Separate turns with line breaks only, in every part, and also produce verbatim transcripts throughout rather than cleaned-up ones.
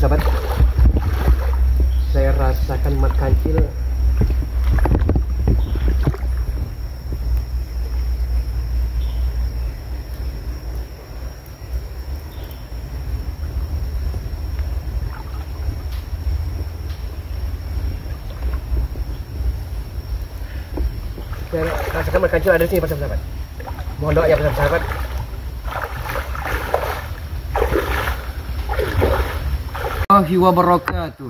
sahabat-sahabat, saya rasakan mat kancil saya rasakan mat kancil ada di sini para sahabat. Mohon doa ya para sahabat. Warahmatullahi wabarakatuh.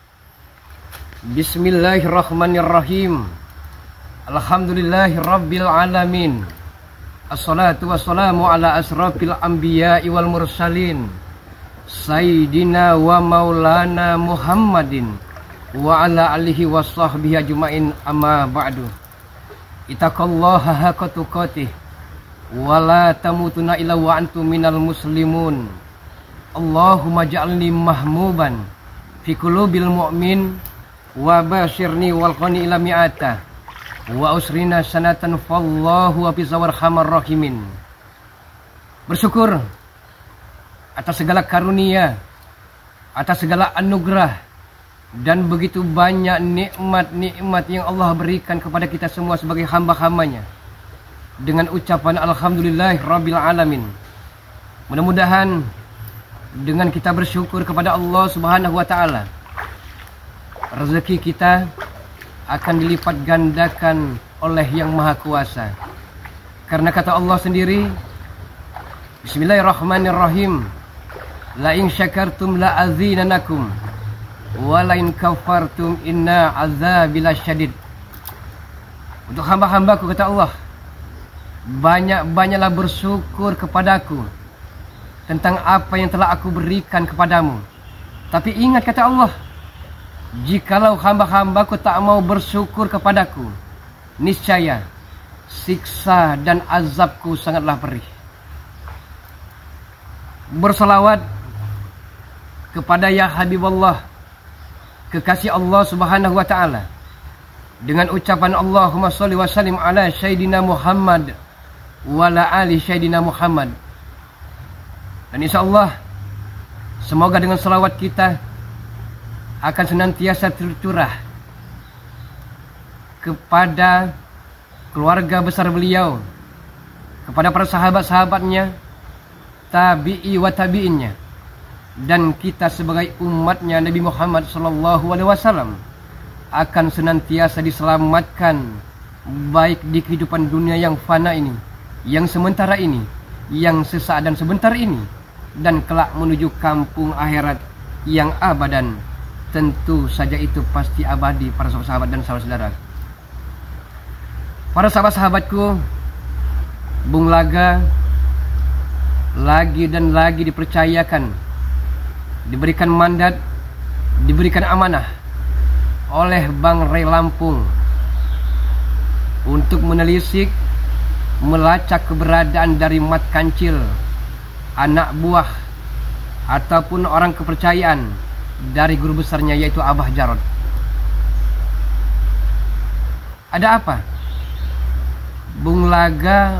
Bismillahirrahmanirrahim. Alhamdulillahi rabbil alamin. Assalatu wassalamu ala asrafil anbiya'i wal mursalin, Sayyidina wa maulana Muhammadin wa ala alihi wa sahbihi ajma'in, amma ba'du. Ittaqallaha haqqa tuqatih wa la tamutunna illa wa antum minal muslimun. Allahumma ja'alni mahmuban fi qulubil mu'min wa basyirni wal qani ila mi'ata wa usrina sanatan fallahu wa bizawar hamar rahimin. Bersyukur atas segala karunia, atas segala anugerah dan begitu banyak nikmat-nikmat yang Allah berikan kepada kita semua sebagai hamba-hambanya, dengan ucapan alhamdulillah rabbil alamin. Mudah-mudahan dengan kita bersyukur kepada Allah Subhanahu wa taala, rezeki kita akan dilipat gandakan oleh Yang Maha Kuasa. Karena kata Allah sendiri, Bismillahirrahmanirrahim, la in syakartum la azinanakum wa la in kafartum inna azabi lasyadid. Untuk hamba-hambaku, kata Allah, banyak-banyaklah bersyukur kepadaku tentang apa yang telah aku berikan kepadamu. Tapi ingat, kata Allah, jikalau hamba-hambaku tak mau bersyukur kepadaku, niscaya siksa dan azabku sangatlah perih. Bersalawat kepada ya Habibullah, kekasih Allah Subhanahu wa taala, dengan ucapan Allahumma sholli wa sallim ala Sayyidina Muhammad wa ala ali Sayyidina Muhammad. Dan insya Allah, semoga dengan selawat kita akan senantiasa tercurah kepada keluarga besar beliau, kepada para sahabat-sahabatnya, tabi'i wa tabi'innya, dan kita sebagai umatnya Nabi Muhammad sallallahu alaihi wasallam akan senantiasa diselamatkan, baik di kehidupan dunia yang fana ini, yang sementara ini, yang sesaat dan sebentar ini, dan kelak menuju kampung akhirat yang abadan. Tentu saja itu pasti abadi, para sahabat dan saudara-saudara. Para sahabat-sahabatku, Bung Laga lagi dan lagi dipercayakan, diberikan mandat, diberikan amanah oleh Bang Ray Lampung untuk menelisik, melacak keberadaan dari mat kancil, anak buah ataupun orang kepercayaan dari guru besarnya, yaitu Abah Jarod. Ada apa? Bung Laga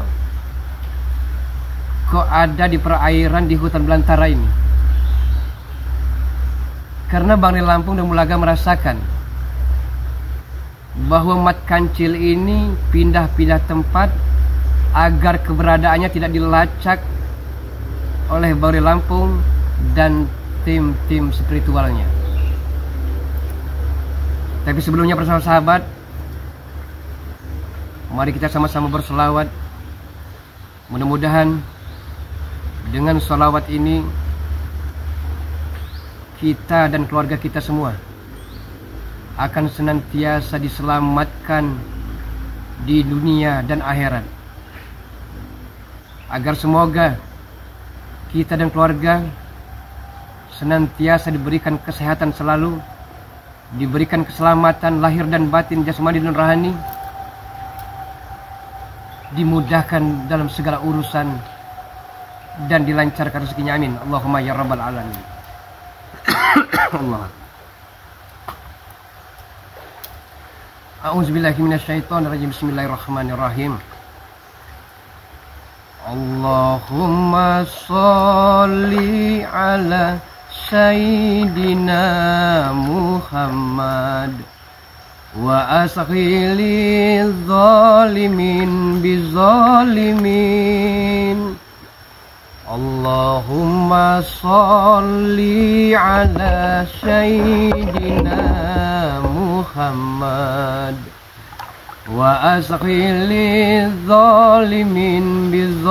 kok ada di perairan di hutan belantara ini? Karena Bang Ray Lampung dan Bung Laga merasakan bahwa mat kancil ini pindah-pindah tempat agar keberadaannya tidak dilacak oleh Bang Ray Lampung dan tim-tim spiritualnya. Tapi sebelumnya, para sahabat, mari kita sama-sama berselawat. Mudah-mudahan dengan selawat ini kita dan keluarga kita semua akan senantiasa diselamatkan di dunia dan akhirat, agar semoga kita dan keluarga senantiasa diberikan kesehatan selalu, diberikan keselamatan lahir dan batin, jasmani dan rohani, dimudahkan dalam segala urusan, dan dilancarkan rezekinya. Amin. Allahumma ya rabbal alamin. Allah. A'udzubillahi minasyaitonirrajim. Bismillahirrahmanirrahim. Allahumma sholli ala Sayyidina Muhammad wa asghilil zalimin bizalimin. Allahumma salli ala Sayyidina Muhammad wa asghilil zalimin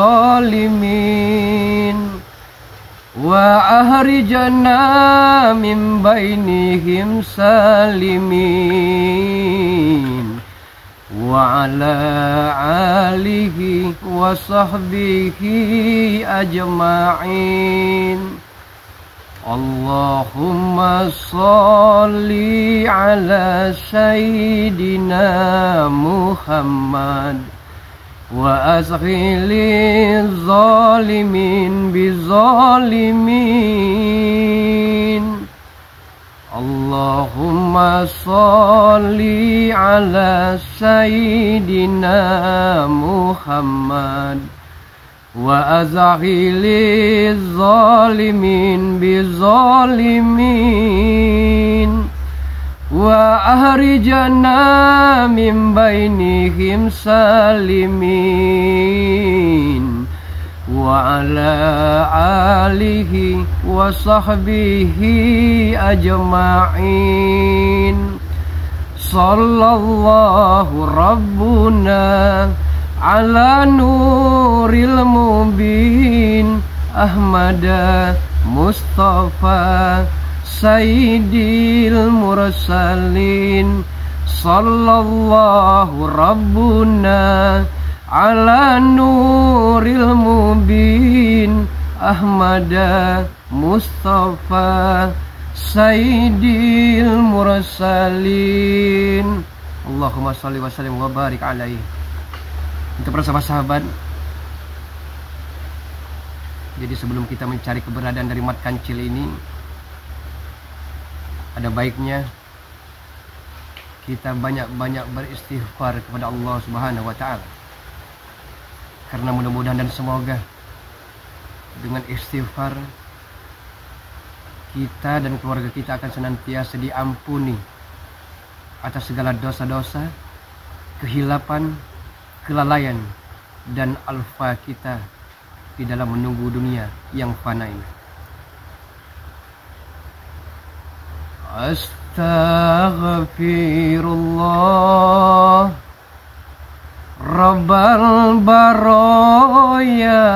bizalimin wa ahrijana min bainihim salimin wa ala alihi wa sahbihi ajma'in. Allahumma salli ala Sayyidina Muhammad wa asghilil zalimin bizalimin. Allahumma salli ala Sayyidina Muhammad wa azghilil zalimin bizalimin wa ahrijana min bainihim salimin wa ala alihi wa sahbihi ajma'in. Sallallahu rabbuna ala nuril mubin Ahmada Mustafa Sayyidil mursalin. Sallallahu rabbuna ala nuril mubin Ahmada Mustafa Sayyidil mursalin. Allahumma salli wa sallim wa barik alaihi. Untuk para sahabat-sahabat, jadi sebelum kita mencari keberadaan dari Mat Kancil ini, ada baiknya kita banyak-banyak beristighfar kepada Allah Subhanahu wa taala. Karena mudah-mudahan dan semoga dengan istighfar kita dan keluarga kita akan senantiasa diampuni atas segala dosa-dosa, kehilapan, kelalaian dan alfa kita di dalam menunggu dunia yang fana ini. Astaghfirullah Rabbal baraya.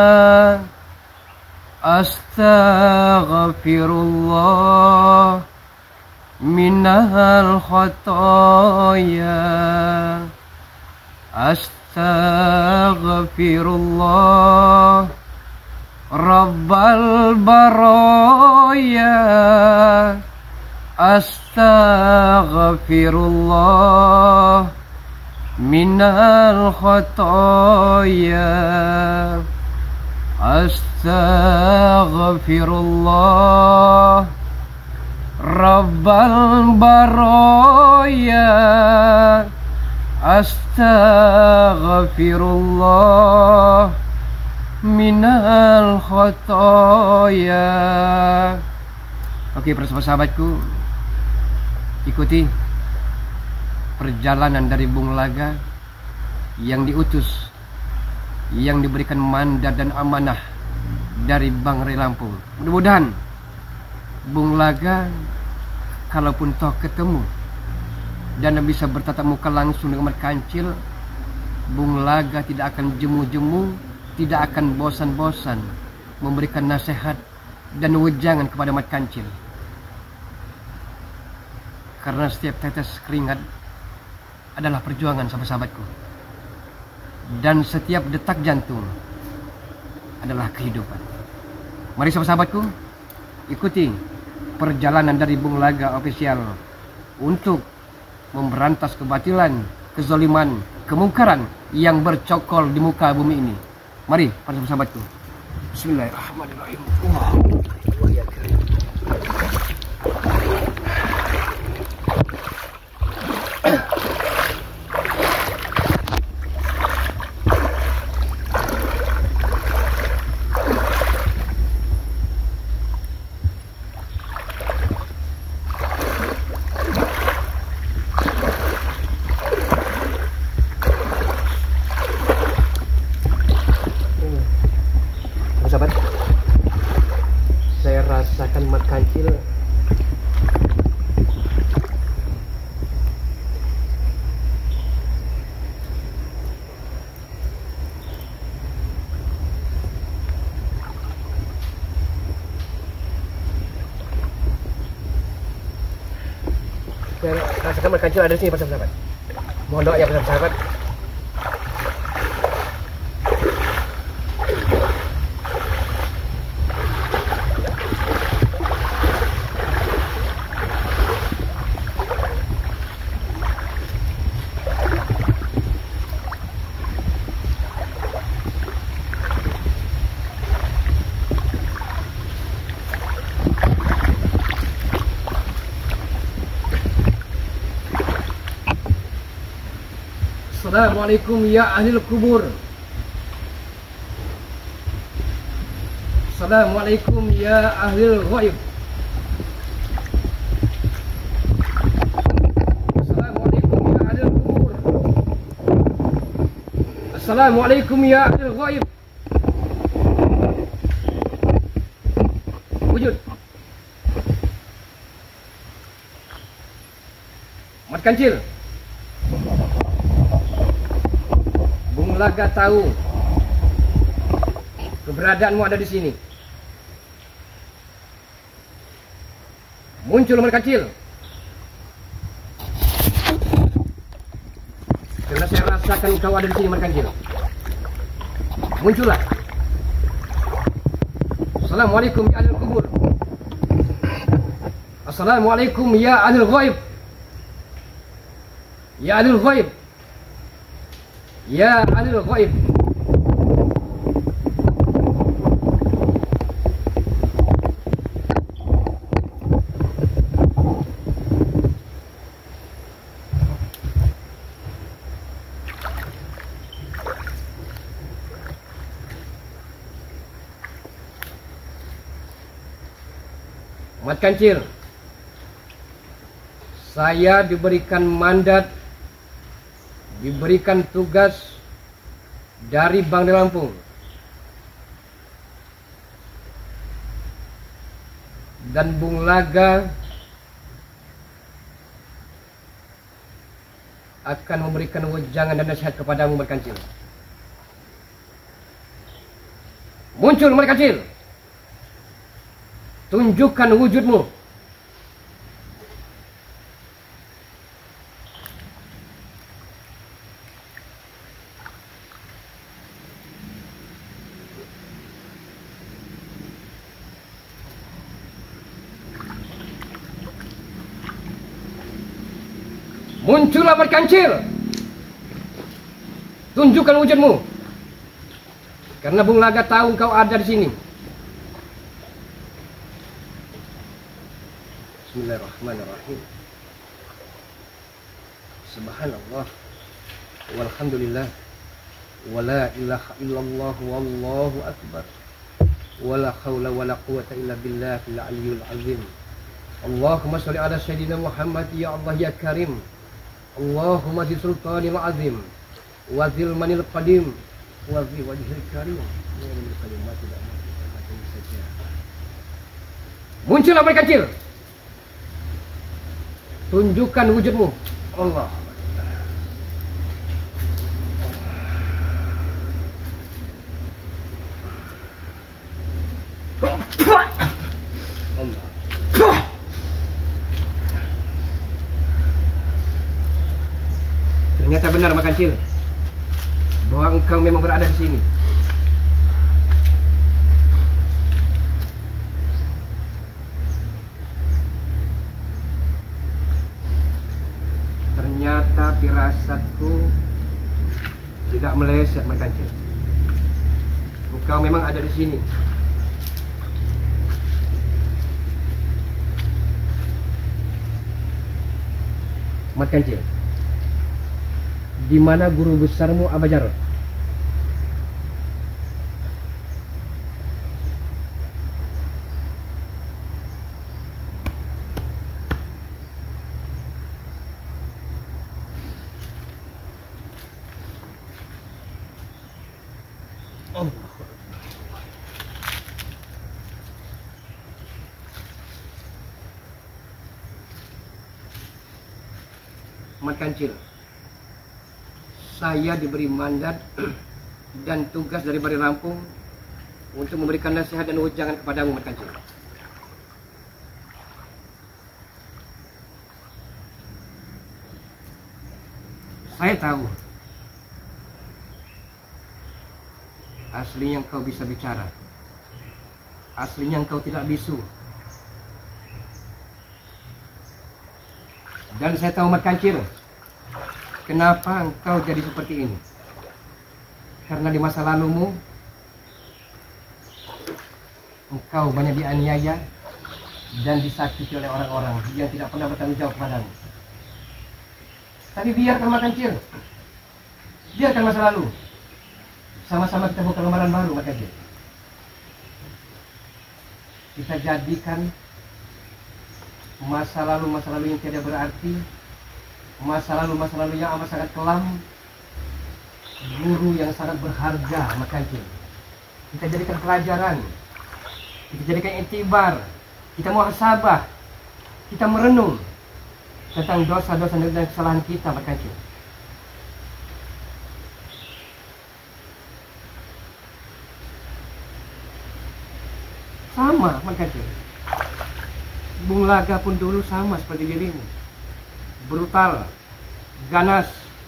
Astaghfirullah minal khataya. Astaghfirullah Rabbal baraya. Astaghfirullah minal khataya. Astaghfirullah Rabbal baraya. Astaghfirullah minal khataya. Oke, para sahabatku, ikuti perjalanan dari Bung Laga yang diutus, yang diberikan mandat dan amanah dari Bang Ray Lampung. Mudah-mudahan Bung Laga kalaupun toh ketemu dan bisa bertatap muka langsung dengan Mat Kancil, Bung Laga tidak akan jemu-jemu, tidak akan bosan-bosan memberikan nasihat dan wejangan kepada Mat Kancil. Karena setiap tetes keringat adalah perjuangan, sahabat-sahabatku. Dan setiap detak jantung adalah kehidupan. Mari sahabat-sahabatku, ikuti perjalanan dari Bung Laga Official untuk memberantas kebatilan, kezaliman, kemungkaran yang bercokol di muka bumi ini. Mari para sahabatku. Bismillahirrahmanirrahim. Allah. rasakan mat kancil. Saya rasakan mat kancil ada di sini, para sahabat. Mohon doa ya para sahabat. Assalamualaikum ya ahli kubur. Assalamualaikum ya ahli ghaib. Assalamualaikum ya ahli kubur. Assalamualaikum ya ahli ghaib. Wujud. Mat kancil. Bung Laga tahu keberadaanmu ada di sini. Muncul mat kancil. Karena saya rasakan kau ada di sini mat kancil. Muncullah. Assalamualaikum ya ahli kubur. Assalamualaikum ya ahli ghaib. Ya ahli ghaib. Ya ahli ghaib. Mat kancil, saya diberikan mandat, diberikan tugas dari Bangde Lampung dan Bung Laga akan memberikan wejangan dan nasihat kepadamu mat kancil. Muncul mat kancil. Tunjukkan wujudmu. Muncullah mat kancil. Tunjukkan wujudmu. Karena Bung Laga tahu kau ada di sini. Bismillahirrahmanirrahim. Subhanallah walhamdulillah wala ilaha illallah wallahu akbar wala haula wala quwata illa billahil aliyyil azim. Allahumma shalli ala sayyidina Muhammad ya Allah ya Karim. Allahumma zi sultanil azim wa zil manil qadim wa zi wajhil karim. Muncullah mat kancil. Tunjukkan wujudmu. Allah. Allah. Ternyata benar mat kancil bahwa engkau memang berada di sini. Ternyata firasatku tidak meleset mat kancil. Engkau memang ada di sini. Mat kancil, di mana guru besarmu Aba Jarot? Mat Kancil, saya diberi mandat dan tugas dari Bari Lampung untuk memberikan nasihat dan ujangan kepadamu, Mat Kancil. Saya tahu aslinya engkau bisa bicara, aslinya engkau tidak bisu. Dan saya tahu, Mat Kancil, kenapa engkau jadi seperti ini. Karena di masa lalumu engkau banyak dianiaya dan disakiti oleh orang-orang yang tidak pernah bertanggung jawab padamu. Tapi biarkan, Mat Kancil, biarkan masa lalu. Sama-sama kita buka lembaran baru, Mat Kancil. Kita jadikan masa lalu-masa lalu yang tidak berarti, masa lalu-masa lalu yang amat sangat kelam, guru yang sangat berharga, Mat Kancil. Kita jadikan pelajaran, kita jadikan iktibar, kita muhasabah, kita merenung tentang dosa-dosa dan kesalahan kita, Mat Kancil. Sama, Mat Kancil. Bung Laga pun dulu sama seperti dirimu, brutal, ganas,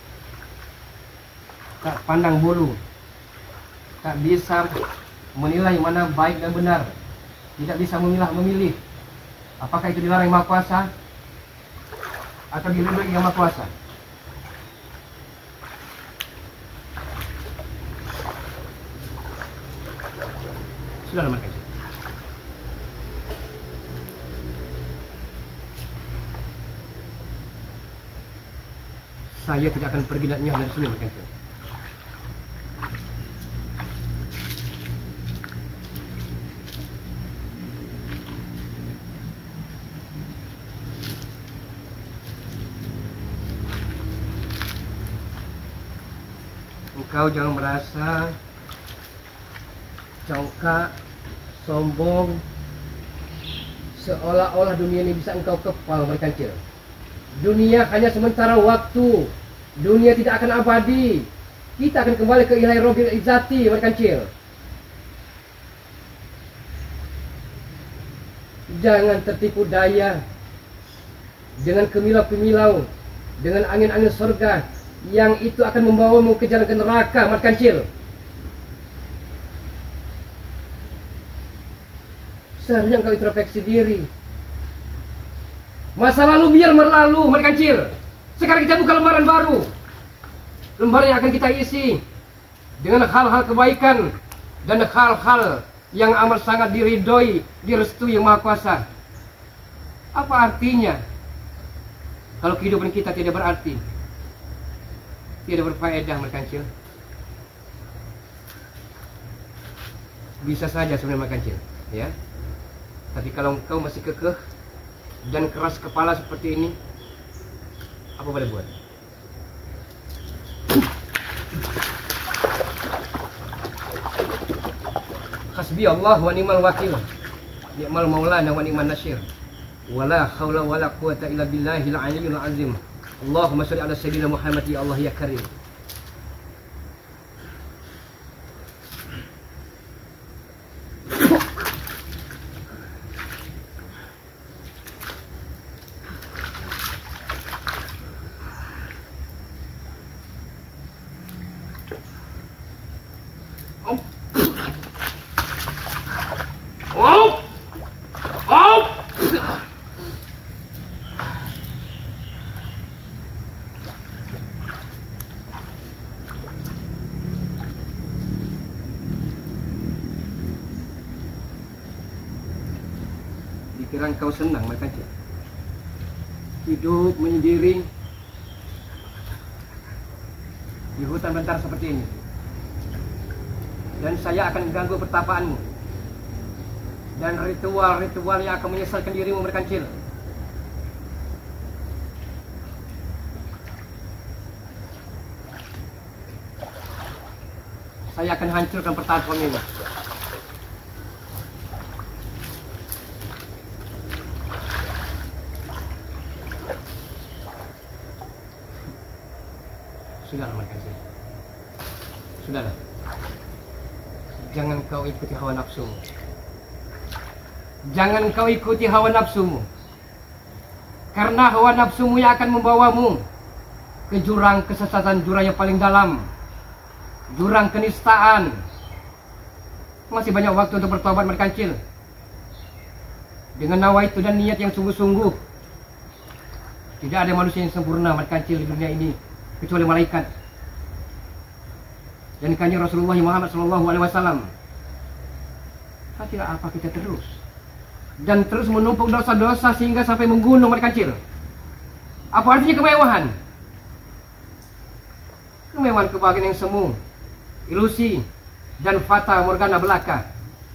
tak pandang bulu, tak bisa menilai mana baik dan benar, tidak bisa memilah memilih apakah itu dilarang Maha Kuasa atau diridhoi Yang Maha Kuasa. Sudah, Mat Kancil. Saya tidak akan pergi dan nyah dari sini, Mat Kancil. Engkau jangan merasa congkak, sombong, seolah-olah dunia ini bisa engkau kepal, Mat Kancil. Dunia hanya sementara waktu. Dunia tidak akan abadi. Kita akan kembali ke Ilahi Rabbil Izzati, Mat Kancil. Jangan tertipu daya dengan kemilau-kemilau, dengan angin-angin surga yang itu akan membawamu ke jalan ke neraka, Mat Kancil. Seharusnya engkau introspeksi diri. Masa lalu biar berlalu, Mat Kancil. Sekarang kita buka lembaran baru. Lembaran yang akan kita isi dengan hal-hal kebaikan dan hal-hal yang amat sangat diridhoi, direstui Yang Maha Kuasa. Apa artinya kalau kehidupan kita tidak berarti, tidak berfaedah, Mat Kancil? Bisa saja sebenarnya, Mat Kancil, ya. Tapi kalau engkau masih kekeh dan keras kepala seperti ini, apa boleh buat? Hasbi Allah wa ni'mal wakil, ni'mal maulana wa ni'man nasir, wala haula wala quwata illa billahil aliyyil azim. Allahumma shalli ala sayyidina Muhammad ya Allah ya karim. Dikira engkau senang, Mat Kancil, hidup menyendiri di hutan belantara seperti ini, dan saya akan mengganggu pertapaanmu dan ritual-ritual yang akan menyesalkan dirimu, Mat Kancil. Saya akan hancurkan pertapan ini. Sudahlah makasih. Sudahlah. Jangan kau ikuti hawa nafsumu. Jangan kau ikuti hawa nafsumu. Karena hawa nafsumu yang akan membawamu ke jurang kesesatan, jurang yang paling dalam, jurang kenistaan. Masih banyak waktu untuk bertobat merkancil. Dengan nawaitu dan niat yang sungguh-sungguh. Tidak ada manusia yang sempurna merkancil di dunia ini kecuali malaikat. Dan kanjeng Rasulullah Muhammad Shallallahu Alaihi Wasallam. Tidak apa kita terus dan terus menumpuk dosa-dosa sehingga sampai menggunung merkancil. Apa artinya kemewahan? Kemewahan kebahagiaan yang semu, ilusi, dan fata morgana belaka.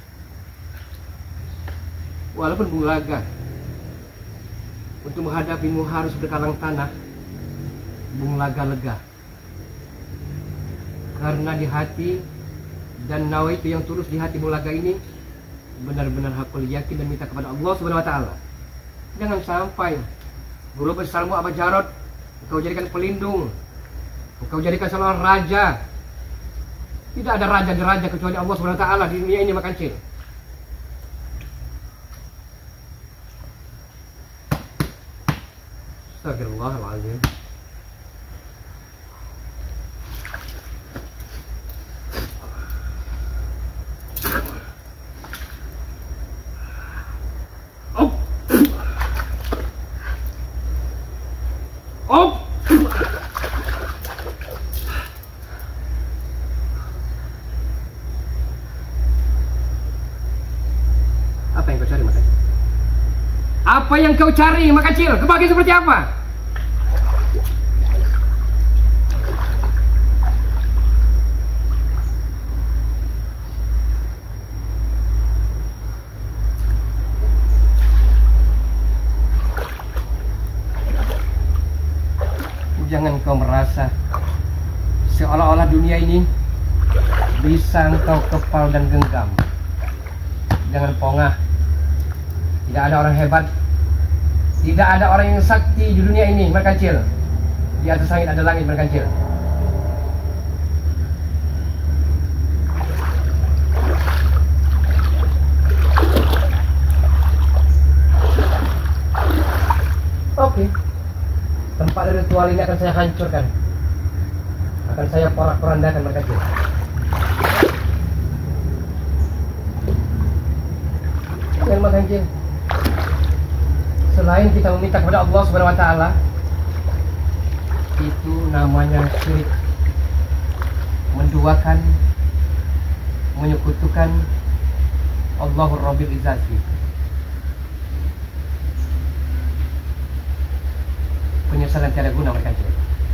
Walaupun bulaga untuk menghadapimu harus berkalang tanah, bung laga lega. Karena di hati dan nawaitu yang tulus di hati bung laga ini benar-benar hakul yakin dan minta kepada Allah Subhanahu Wa Taala. Jangan sampai guru besarmu Abu Jarod engkau jadikan pelindung, engkau jadikan seorang raja. Tidak ada raja-raja kecuali Allah Subhanahu Wa Taala di dunia ini makancil. Astagfirullahaladzim. Op. Op. Apa yang kau cari, Makacil? Apa yang kau cari, Makacil? Kebahagiaan seperti apa? Jangan kau merasa seolah-olah dunia ini bisa engkau kepal dan genggam. Jangan pongah. Tidak ada orang hebat, tidak ada orang yang sakti di dunia ini, merkancil. Di atas langit ada langit, merkancil. Oke. Tempat ritual ini akan saya hancurkan, akan saya porak-porandakan merkancil. Dan merkancil, selain kita meminta kepada Allah Subhanahu Wa Taala, itu namanya syirik, menduakan, menyekutukan Allahur Rabbil Izzati. Penyesalan tiada guna merkancil.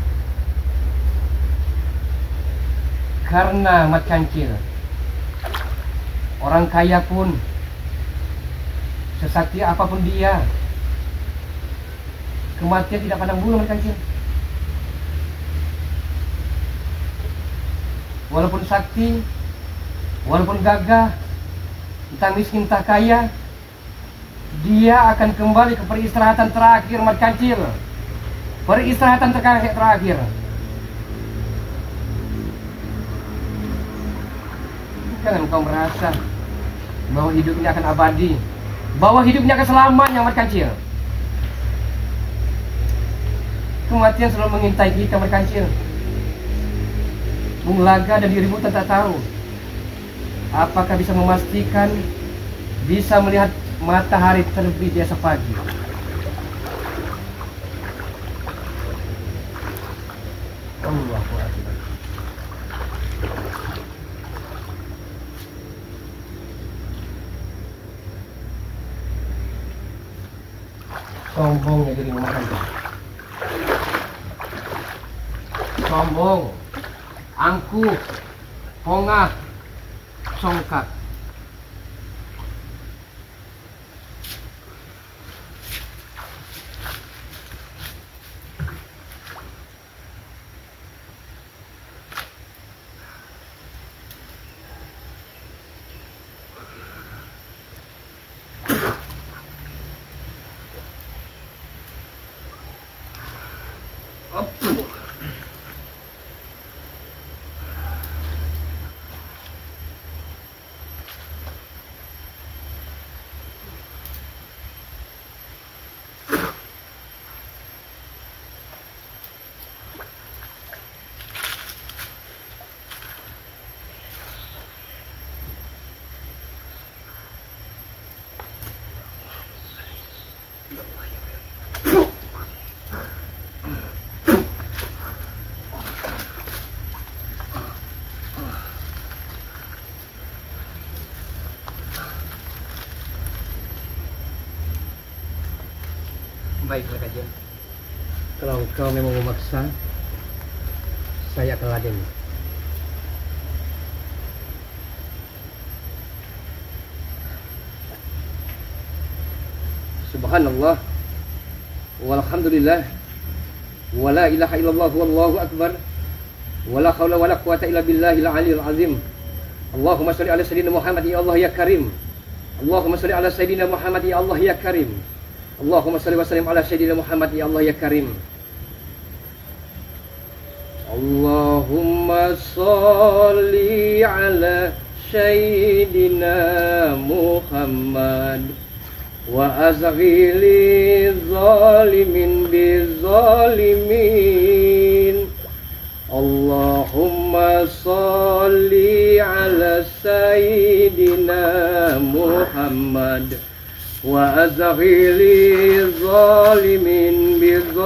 Karena merkancil, orang kaya pun, sesakti apapun dia, kematian tidak pandang bulu merkancil. Walaupun sakti, walaupun gagah, entah miskin entah kaya, dia akan kembali ke peristirahatan terakhir merkancil. Peristirahatan terakhir terakhir. Jangan kau merasa bahwa hidup ini akan abadi, bahwa hidup ini akan selamanya merkancil. Kematian selalu mengintai kita merkancil. Bung Laga dan dirimu tak tahu apakah bisa memastikan bisa melihat matahari terbit di esok pagi. Allahu Akbar. Sombongnya dirimu merkancil. Sombong, angkuh, pongah, songkat. Baiklah kajian. Kalau kau memang memaksa, saya akan laden. Subhanallah, walhamdulillah, wala ilaha illallah, wallahu akbar, wala haula wala quwata illa billahil aliyil azim. Allahumma sholli ala sayyidina Muhammad ya Allah ya Karim. Allahumma sholli ala sayyidina Muhammad ya Allah ya Karim. Allahumma sholli wa sallim ala sayyidina Muhammad ya Allah ya Karim. Allahumma sholli ala sayyidina Muhammad wa azghili zalimin bizalimin. Allahumma sholli ala sayyidina Muhammad wa azghili zalimin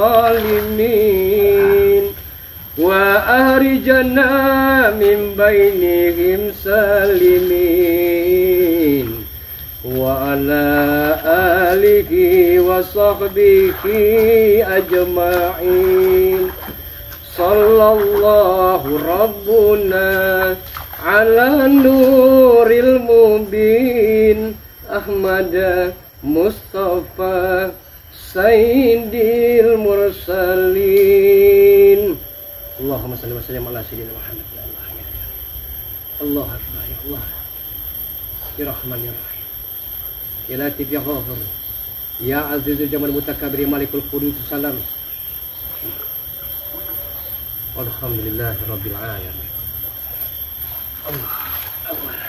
bizalimin wa ahrijana min bainihim salimin wa ala alihi wa sahbihi ajma'in. Sallallahu rabbuna ala nuril mubin Ahmad Mustafa Sayyidil Mursalin. Allahumma salli wa sallim ala sayyidina Muhammad ya Allah ya Allah akbar ya Allah ya Rahman ya Rahim ya Latif ya Ghafur ya Azizul Jamal Mutakabir Malikul Qudus salam. Alhamdulillah rabbil alamin. Allah akbar.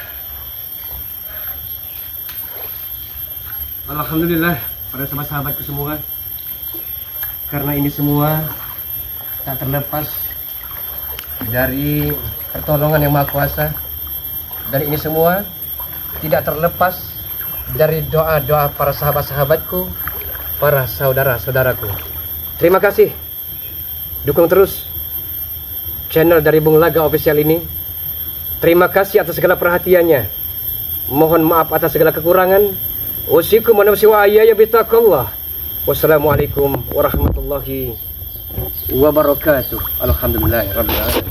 Alhamdulillah para sahabat-sahabatku semua, karena ini semua tak terlepas dari pertolongan yang Maha Kuasa, dan ini semua tidak terlepas dari doa-doa para sahabat-sahabatku, para saudara-saudaraku. Terima kasih, dukung terus channel dari Bung Laga Official ini. Terima kasih atas segala perhatiannya. Mohon maaf atas segala kekurangan. Usikum wa nafsi wa ayyaya bitaqallah. Wassalamualaikum warahmatullahi wabarakatuh. Alhamdulillah rabbil alamin.